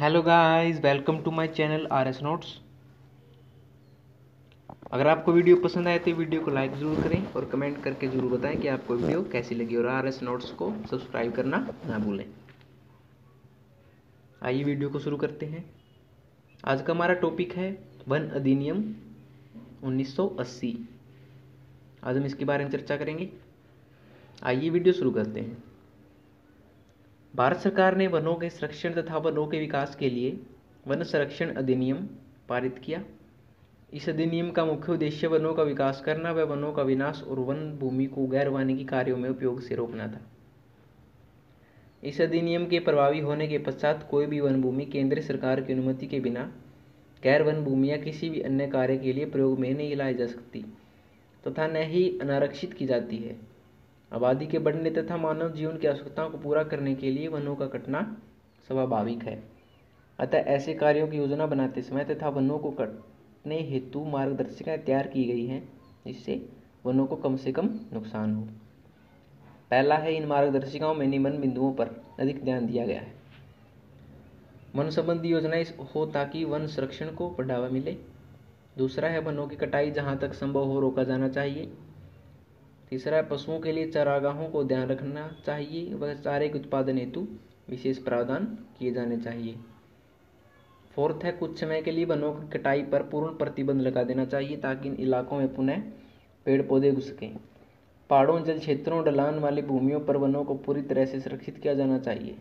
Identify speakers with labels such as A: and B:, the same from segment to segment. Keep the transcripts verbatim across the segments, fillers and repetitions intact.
A: Hello guys, welcome to my channel R S Notes. अगर आपको video पसंद आए तो वीडियो को लाइक ज़रूर करें और कमेंट करके ज़रूर बताएं कि आपको वीडियो कैसी लगी, और आर एस नोट्स को सब्सक्राइब करना ना भूलें। आइए वीडियो को शुरू करते हैं। आज का हमारा टॉपिक है वन अधिनियम उन्नीस सौ अस्सी। आज हम इसके बारे में चर्चा करेंगे। आइए वीडियो शुरू करते हैं। भारत सरकार ने वनों के संरक्षण तथा वनों के विकास के लिए वन संरक्षण अधिनियम पारित किया। इस अधिनियम का मुख्य उद्देश्य वनों का विकास करना व वनों का विनाश और वन भूमि को गैर वानिकी कार्यों में उपयोग से रोकना था। इस अधिनियम के प्रभावी होने के पश्चात कोई भी वन भूमि केंद्र सरकार की अनुमति के बिना गैर वन भूमि या किसी भी अन्य कार्य के लिए प्रयोग में नहीं लाई जा सकती तथा न ही अनारक्षित की जाती है। आबादी के बढ़ने तथा मानव जीवन की आवश्यकताओं को पूरा करने के लिए वनों का कटना स्वाभाविक है। अतः ऐसे कार्यों की योजना बनाते समय तथा वनों को कटने हेतु मार्गदर्शिकाएं तैयार की गई हैं जिससे वनों को कम से कम नुकसान हो। पहला है, इन मार्गदर्शिकाओं में निम्न बिंदुओं पर अधिक ध्यान दिया गया है। वन संबंधी योजनाएं हो ताकि वन संरक्षण को बढ़ावा मिले। दूसरा है, वनों की कटाई जहां तक संभव हो रोका जाना चाहिए। तीसरा है, पशुओं के लिए चारागाहों को ध्यान रखना चाहिए व चारे के उत्पादन हेतु विशेष प्रावधान किए जाने चाहिए। फोर्थ है, कुछ समय के लिए वनों की कटाई पर पूर्ण प्रतिबंध लगा देना चाहिए ताकि इन इलाकों में पुनः पेड़ पौधे उग सकें। पहाड़ों, जल क्षेत्रों, ढलान वाली भूमियों पर वनों को पूरी तरह से सुरक्षित किया जाना चाहिए।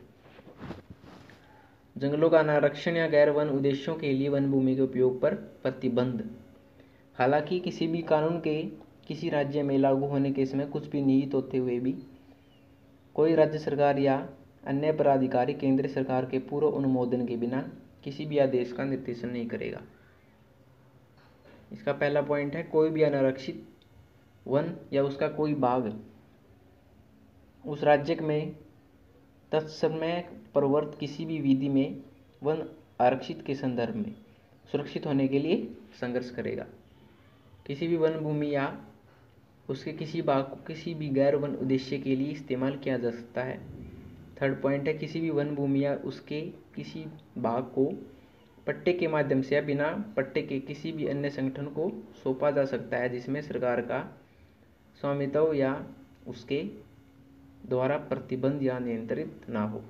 A: जंगलों का अनारक्षण या गैर वन उद्देश्यों के लिए वन भूमि के उपयोग पर प्रतिबंध। हालांकि किसी भी कानून के किसी राज्य में लागू होने के समय कुछ भी निहित होते हुए भी कोई राज्य सरकार या अन्य पराधिकारी केंद्र सरकार के पूर्व अनुमोदन के बिना किसी भी आदेश का निर्देशन नहीं करेगा। इसका पहला पॉइंट है, कोई भी अनारक्षित वन या उसका कोई भाग उस राज्य में तत्समय प्रवर्त किसी भी विधि में वन आरक्षित के संदर्भ में सुरक्षित होने के लिए संघर्ष करेगा। किसी भी वन भूमि या उसके किसी भाग को किसी भी गैर वन उद्देश्य के लिए इस्तेमाल किया जा सकता है। थर्ड पॉइंट है, किसी भी वन भूमि या उसके किसी भाग को पट्टे के माध्यम से या बिना पट्टे के किसी भी अन्य संगठन को सौंपा जा सकता है जिसमें सरकार का स्वामित्व या उसके द्वारा प्रतिबंध या नियंत्रित ना हो।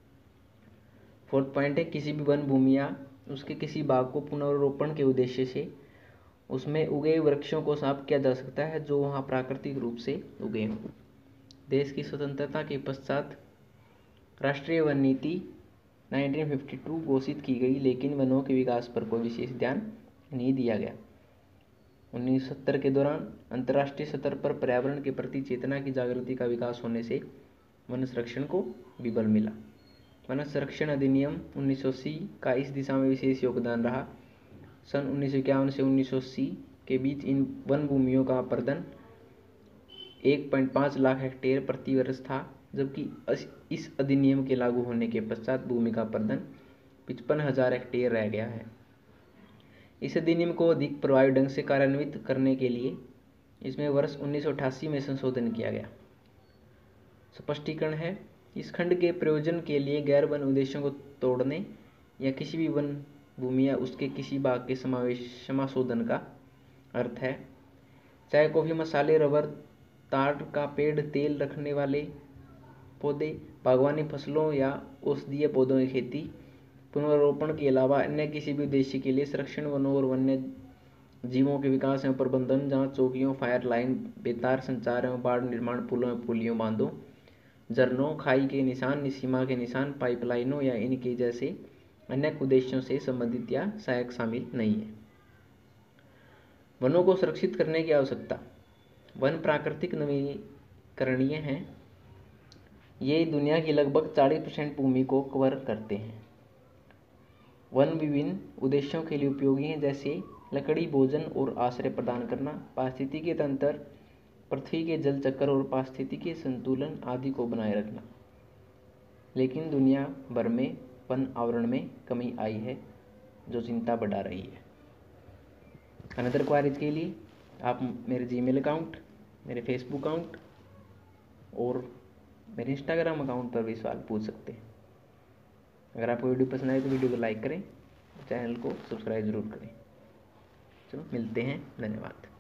A: फोर्थ पॉइंट है, किसी भी वन भूमि या उसके किसी भाग को पुनर्रोपण के उद्देश्य से उसमें उगे वृक्षों को साफ किया जा सकता है जो वहाँ प्राकृतिक रूप से उगे हों। देश की स्वतंत्रता के पश्चात राष्ट्रीय वन नीति उन्नीस सौ बावन घोषित की गई, लेकिन वनों के विकास पर कोई विशेष ध्यान नहीं दिया गया। उन्नीस सौ सत्तर के दौरान अंतर्राष्ट्रीय स्तर पर पर्यावरण के प्रति चेतना की जागृति का विकास होने से वन संरक्षण को भी बल मिला। वन संरक्षण अधिनियम उन्नीस सौ अस्सी का इस दिशा में विशेष योगदान रहा। सन उन्नीस सौ इक्यावन से उन्नीस सौ अस्सी के बीच इन वन भूमियों का अपरदन एक पॉइंट पाँच लाख हेक्टेयर प्रति वर्ष था, जबकि इस अधिनियम के लागू होने के पश्चात भूमि का अपरदन पचपन हजार हेक्टेयर रह गया है। इस अधिनियम को अधिक प्रभावी ढंग से कार्यान्वित करने के लिए इसमें वर्ष उन्नीस सौ अठासी में संशोधन किया गया। स्पष्टीकरण है, इस खंड के प्रयोजन के लिए गैर वन उद्देश्यों को तोड़ने या किसी भी वन भूमि या उसके किसी भाग के समावेश समाशोधन का अर्थ है चाय, कॉफी, मसाले, रबर, ताड़ का पेड़, तेल रखने वाले पौधे, बागवानी फसलों या औषधीय पौधों की खेती, पुनर्रोपण के अलावा अन्य किसी भी उद्देश्य के लिए संरक्षण, वनों और वन्य जीवों के विकास एवं प्रबंधन, जहाँ चौकियों, फायर लाइन, बेतार संचार एवं बाढ़ निर्माण, पुलों एवं पुलियों, बांधों, झरनों, खाई के निशान, सीमा के निशान, पाइपलाइनों या इनके जैसे अन्य उद्देश्यों से संबंधित या सहायक शामिल नहीं है। वनों को सुरक्षित करने की आवश्यकता। वन प्राकृतिक नवीकरणीय हैं। ये दुनिया की लगभग चालीस परसेंट भूमि को कवर करते हैं। वन विभिन्न उद्देश्यों के लिए उपयोगी हैं, जैसे लकड़ी, भोजन और आश्रय प्रदान करना, पारिस्थितिकी तंत्र, पृथ्वी के जल चक्र और पारिस्थितिकी संतुलन आदि को बनाए रखना। लेकिन दुनिया भर में वन आवरण में कमी आई है जो चिंता बढ़ा रही है। अनदर क्वारीज के लिए आप मेरे जीमेल अकाउंट, मेरे फेसबुक अकाउंट और मेरे इंस्टाग्राम अकाउंट पर भी सवाल पूछ सकते हैं। अगर आपको वीडियो पसंद आए तो वीडियो को लाइक करें, चैनल को सब्सक्राइब ज़रूर करें। चलो मिलते हैं, धन्यवाद।